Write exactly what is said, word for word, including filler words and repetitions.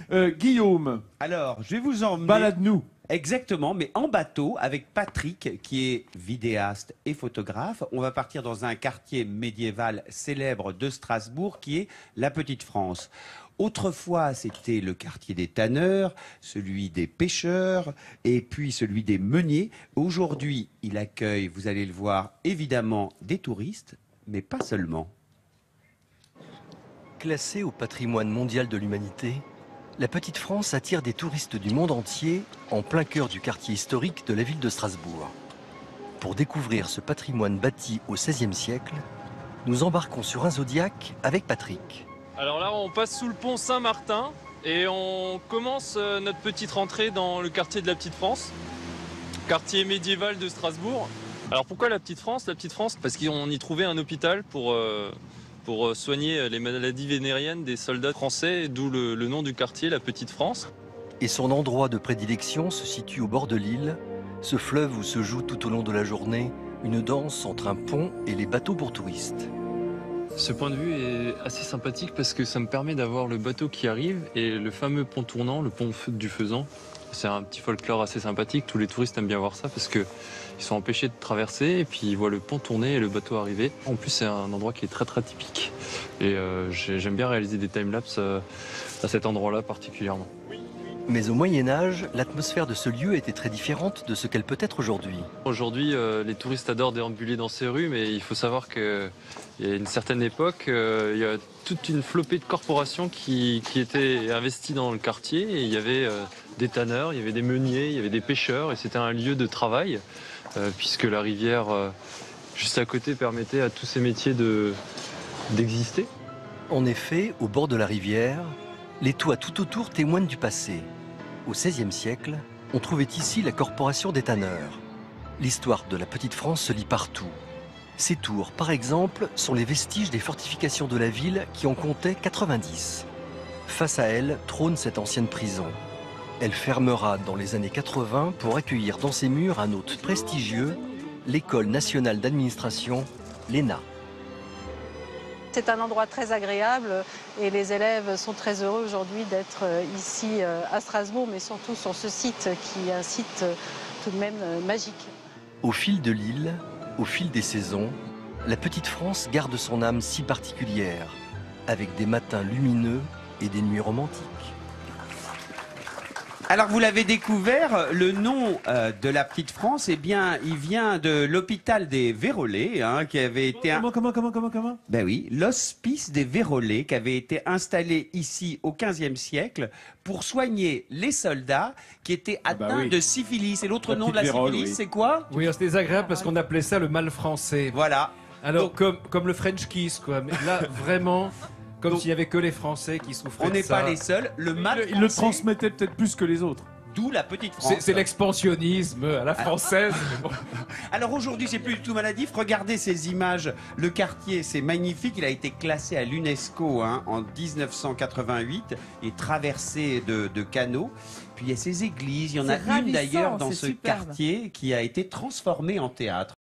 Euh, Guillaume, Alors, je vais vous emmener... balade-nous. Exactement, mais en bateau avec Patrick, qui est vidéaste et photographe. On va partir dans un quartier médiéval célèbre de Strasbourg, qui est la Petite France. Autrefois, c'était le quartier des tanneurs, celui des pêcheurs et puis celui des meuniers. Aujourd'hui, il accueille, vous allez le voir, évidemment des touristes, mais pas seulement. Classée au patrimoine mondial de l'humanité, la Petite France attire des touristes du monde entier en plein cœur du quartier historique de la ville de Strasbourg. Pour découvrir ce patrimoine bâti au seizième siècle, nous embarquons sur un Zodiac avec Patrick. Alors là, on passe sous le pont Saint-Martin et on commence notre petite rentrée dans le quartier de la Petite France, quartier médiéval de Strasbourg. Alors pourquoi la Petite France? La Petite France, parce qu'on y trouvait un hôpital pour, euh, pour soigner les maladies vénériennes des soldats français, d'où le, le nom du quartier, la Petite France. Et son endroit de prédilection se situe au bord de l'île, ce fleuve où se joue tout au long de la journée une danse entre un pont et les bateaux pour touristes. Ce point de vue est assez sympathique parce que ça me permet d'avoir le bateau qui arrive et le fameux pont tournant, le pont du Faisan. C'est un petit folklore assez sympathique, tous les touristes aiment bien voir ça parce qu'ils sont empêchés de traverser et puis ils voient le pont tourner et le bateau arriver. En plus, c'est un endroit qui est très très typique et euh, j'aime bien réaliser des timelapses euh, à cet endroit-là particulièrement. Mais au Moyen-Âge, l'atmosphère de ce lieu était très différente de ce qu'elle peut être aujourd'hui. Aujourd'hui, euh, les touristes adorent déambuler dans ces rues, mais il faut savoir qu'il y a une certaine époque, euh, il y a toute une flopée de corporations qui, qui étaient investies dans le quartier. Et il y avait euh, des tanneurs, il y avait des meuniers, il y avait des pêcheurs, et c'était un lieu de travail, euh, puisque la rivière euh, juste à côté permettait à tous ces métiers de, d'exister. En effet, au bord de la rivière, les toits tout autour témoignent du passé. Au seizième siècle, on trouvait ici la corporation des tanneurs. L'histoire de la Petite France se lit partout. Ces tours, par exemple, sont les vestiges des fortifications de la ville qui en comptaient quatre-vingt-dix. Face à elles trône cette ancienne prison. Elle fermera dans les années quatre-vingts pour accueillir dans ses murs un hôte prestigieux, l'École nationale d'administration, l'E N A. C'est un endroit très agréable et les élèves sont très heureux aujourd'hui d'être ici à Strasbourg, mais surtout sur ce site qui est un site tout de même magique. Au fil de l'île, au fil des saisons, la Petite France garde son âme si particulière, avec des matins lumineux et des nuits romantiques. Alors vous l'avez découvert, le nom euh, de la Petite France, eh bien, il vient de l'hôpital des Vérolés, hein, qui avait été... Comment, comment, comment, comment, comment Ben oui, l'hospice des Vérolés, qui avait été installé ici au quinzième siècle pour soigner les soldats qui étaient Ah bah atteints oui. de syphilis. Et l'autre La nom de la petite vérole, syphilis, oui. c'est quoi? Oui, c'est désagréable parce qu'on appelait ça le mal français. Voilà. Alors, Donc- comme, comme le French kiss, quoi. Mais là, vraiment, comme Donc- s'il n'y avait que les Français qui souffraient On de n'est ça. pas les seuls. Le mal Il le français, transmettait peut-être plus que les autres. d'où la Petite France. C'est c'est l'expansionnisme à la française. mais bon. Alors aujourd'hui, c'est plus du tout maladif. Regardez ces images. Le quartier, c'est magnifique. Il a été classé à l'UNESCO hein, en mille neuf cent quatre-vingt-huit et traversé de, de canaux. Puis il y a ces églises. Il y en a C'est une ravissant, d'ailleurs dans c'est ce superbe. quartier qui a été transformée en théâtre.